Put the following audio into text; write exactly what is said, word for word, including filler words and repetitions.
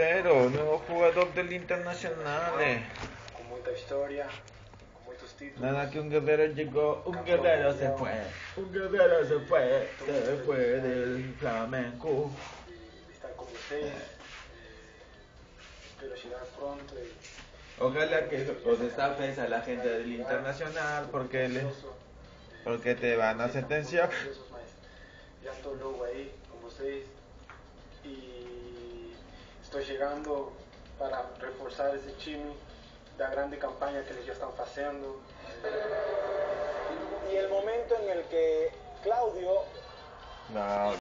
Guerrero, nuevo jugador del Internacional. Con mucha historia, con muchos títulos. Nada que un guerrero llegó, un guerrero se fue, un guerrero se fue, se fue del flamenco. De estar con ustedes. Espero llegar pronto y Ojalá que os estafes a la gente del Internacional porque le, porque te van a sentenciar. Ya estoy luego ahí con ustedes y estoy llegando para reforzar ese time da grande campaña que ellos ya están haciendo. Y el momento en el que Claudio No.